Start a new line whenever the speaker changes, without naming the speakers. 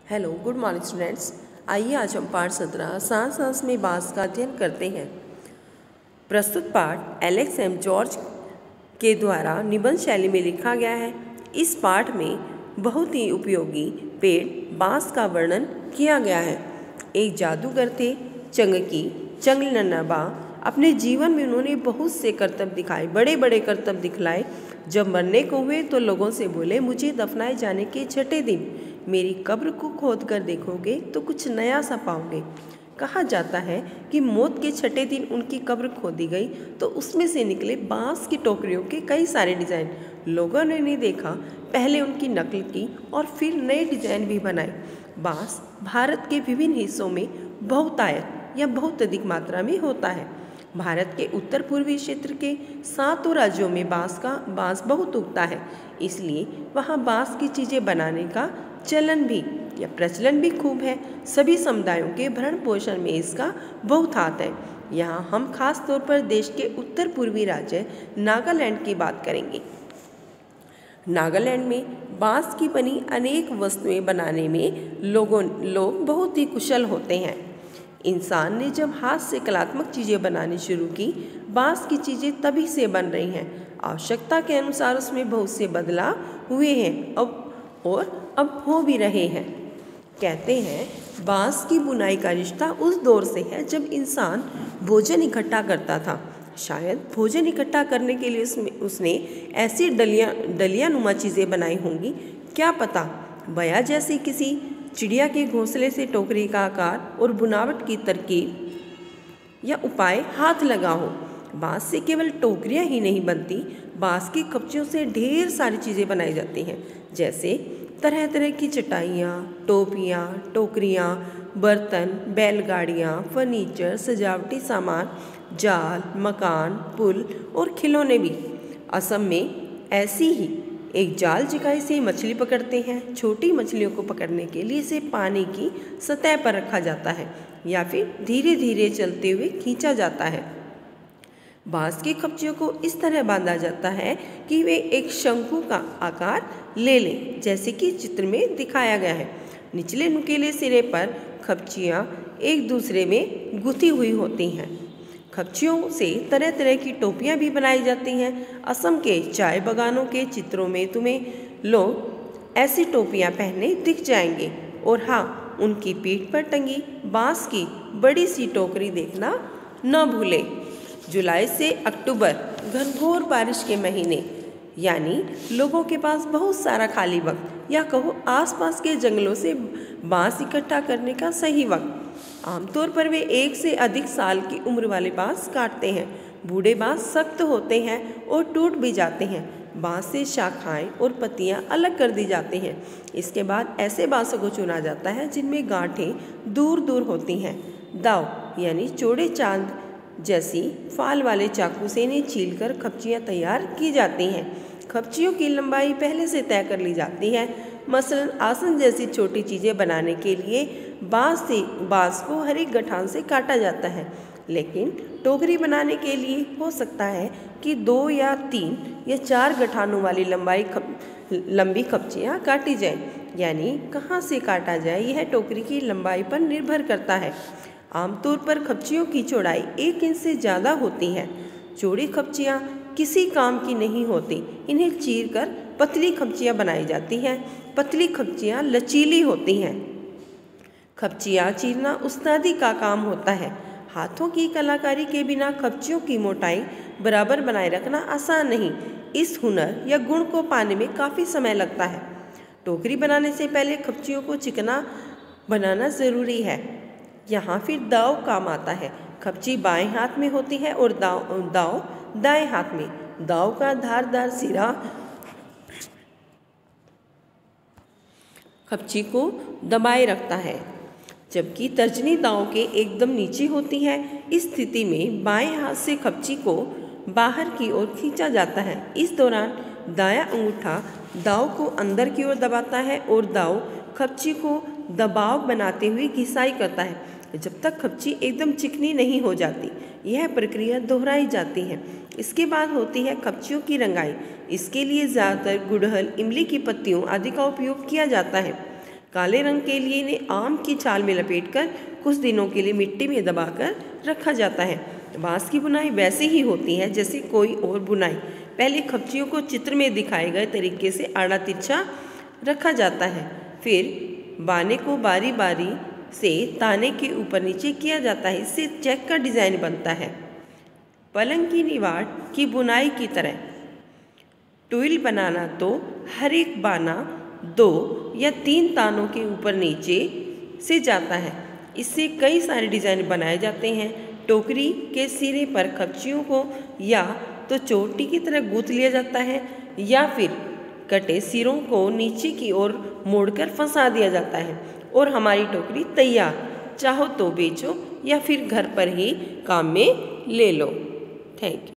Hello good morning students. आइए आज हम पाठ 17 सांस सांस में बांस का अध्ययन करते हैं। प्रस्तुत पाठ एलेक्स एम जॉर्ज के द्वारा निबंध शैली में लिखा गया है। इस पाठ में बहुत ही उपयोगी पेड़ बांस का वर्णन किया गया है। एक जादूगर थे चंगलन्नाबा। अपने जीवन में उन्होंने बहुत से करतब दिखाए, बड़े बड़े करतब दिखलाए। जब मरने को हुए तो लोगों से बोले, मुझे दफनाए जाने के छठे दिन मेरी कब्र को खोद कर देखोगे तो कुछ नया सा पाओगे। कहा जाता है कि मौत के छठे दिन उनकी कब्र खोदी गई तो उसमें से निकले बांस की टोकरियों के कई सारे डिज़ाइन। लोगों ने नहीं देखा, पहले उनकी नकल की और फिर नए डिज़ाइन भी बनाए। बांस भारत के विभिन्न हिस्सों में बहुतायत या बहुत अधिक मात्रा में होता है। भारत के उत्तर पूर्वी क्षेत्र के 7 राज्यों में बांस बहुत उगता है, इसलिए वहाँ बांस की चीज़ें बनाने का चलन भी या प्रचलन भी खूब है। सभी समुदायों के भरण पोषण में इसका बहुत हाथ है। यहाँ हम खास तौर पर देश के उत्तर पूर्वी राज्य नागालैंड की बात करेंगे। नागालैंड में बांस की बनी अनेक वस्तुएं बनाने में लोग बहुत ही कुशल होते हैं। इंसान ने जब हाथ से कलात्मक चीज़ें बनानी शुरू की, बांस की चीज़ें तभी से बन रही हैं। आवश्यकता के अनुसार उसमें बहुत से बदलाव हुए हैं अब हो भी रहे हैं। कहते हैं बांस की बुनाई का रिश्ता उस दौर से है जब इंसान भोजन इकट्ठा करता था। शायद भोजन इकट्ठा करने के लिए उसने ऐसी डलिया नुमा चीज़ें बनाई होंगी, क्या पता। बया जैसी किसी चिड़िया के घोंसले से टोकरी का आकार और बुनावट की तरकीब या उपाय हाथ लगा हो। बांस से केवल टोकरियाँ ही नहीं बनती, बांस की कपचियों से ढेर सारी चीज़ें बनाई जाती हैं, जैसे तरह तरह की चटाइयाँ, टोपियाँ, टोकरियाँ, बर्तन, बैलगाड़ियाँ, फर्नीचर, सजावटी सामान, जाल, मकान, पुल और खिलौने भी। असम में ऐसी ही एक जाल जिकाई से मछली पकड़ते हैं। छोटी मछलियों को पकड़ने के लिए इसे पानी की सतह पर रखा जाता है या फिर धीरे धीरे चलते हुए खींचा जाता है। बांस की कपचियों को इस तरह बांधा जाता है कि वे एक शंकु का आकार ले लें, जैसे कि चित्र में दिखाया गया है। निचले नुकीले सिरे पर कपचियाँ एक दूसरे में गुथी हुई होती हैं। कपचियों से तरह तरह की टोपियाँ भी बनाई जाती हैं। असम के चाय बागानों के चित्रों में तुम्हें लोग ऐसी टोपियाँ पहने दिख जाएंगे। और हाँ, उनकी पीठ पर टंगी बांस की बड़ी सी टोकरी देखना न भूलें। जुलाई से अक्टूबर घनघोर बारिश के महीने, यानी लोगों के पास बहुत सारा खाली वक्त या कहो आसपास के जंगलों से बांस इकट्ठा करने का सही वक्त। आमतौर पर वे 1 से अधिक साल की उम्र वाले बांस काटते हैं। बूढ़े बांस सख्त होते हैं और टूट भी जाते हैं। बांस से शाखाएं और पत्तियां अलग कर दी जाती हैं। इसके बाद ऐसे बांसों को चुना जाता है जिनमें गांठें दूर दूर होती हैं। दाव यानी चौड़े चांद जैसी फाल वाले चाकू से इन्हें छीलकर कपचियाँ तैयार की जाती हैं। कपचियों की लंबाई पहले से तय कर ली जाती है। मसलन आसन जैसी छोटी चीज़ें बनाने के लिए बांस को हर एक गठान से काटा जाता है, लेकिन टोकरी बनाने के लिए हो सकता है कि 2 या 3 या 4 गठानों वाली लंबी कपचियाँ काटी जाएं। यानी कहाँ से काटा जाए यह टोकरी की लंबाई पर निर्भर करता है। आमतौर पर कपचियों की चौड़ाई 1 इंच से ज़्यादा होती है। चौड़ी कपचियाँ किसी काम की नहीं होती, इन्हें चीरकर पतली कपचियाँ बनाई जाती हैं। पतली कपचियाँ लचीली होती हैं। कपचियाँ चीरना उस्तादी का काम होता है। हाथों की कलाकारी के बिना कपचियों की मोटाई बराबर बनाए रखना आसान नहीं। इस हुनर या गुण को पाने में काफ़ी समय लगता है। टोकरी बनाने से पहले कपचियों को चिकना बनाना ज़रूरी है। यहाँ फिर दाव काम आता है। कपची बाएं हाथ में होती है और दाव दाएं हाथ में। दाव का धारदार सिरा कपची को दबाए रखता है, जबकि तर्जनी दाव के एकदम नीचे होती है। इस स्थिति में बाएं हाथ से कपची को बाहर की ओर खींचा जाता है। इस दौरान दायां अंगूठा दाव को अंदर की ओर दबाता है और दाव कपची को दबाव बनाते हुए घिसाई करता है जब तक कपची एकदम चिकनी नहीं हो जाती। यह प्रक्रिया दोहराई जाती है। इसके बाद होती है कपचियों की रंगाई। इसके लिए ज़्यादातर गुड़हल, इमली की पत्तियों आदि का उपयोग किया जाता है। काले रंग के लिए इन्हें आम की छाल में लपेटकर कुछ दिनों के लिए मिट्टी में दबाकर रखा जाता है। बांस की बुनाई वैसे ही होती है जैसे कोई और बुनाई। पहले खपचियों को चित्र में दिखाए गए तरीके से आड़ा तिरछा रखा जाता है, फिर बाने को बारी बारी से ताने के ऊपर नीचे किया जाता है। इससे चेक का डिज़ाइन बनता है। पलंग की निवाड़ की बुनाई की तरह ट्विल बनाना तो हर एक बाना 2 या 3 तानों के ऊपर नीचे से जाता है। इससे कई सारे डिज़ाइन बनाए जाते हैं। टोकरी के सिरे पर खपचियों को या तो चोटी की तरह गूंथ लिया जाता है या फिर कटे सिरों को नीचे की ओर मोड़कर फंसा दिया जाता है और हमारी टोकरी तैयार। चाहो तो बेचो या फिर घर पर ही काम में ले लो। Thank you.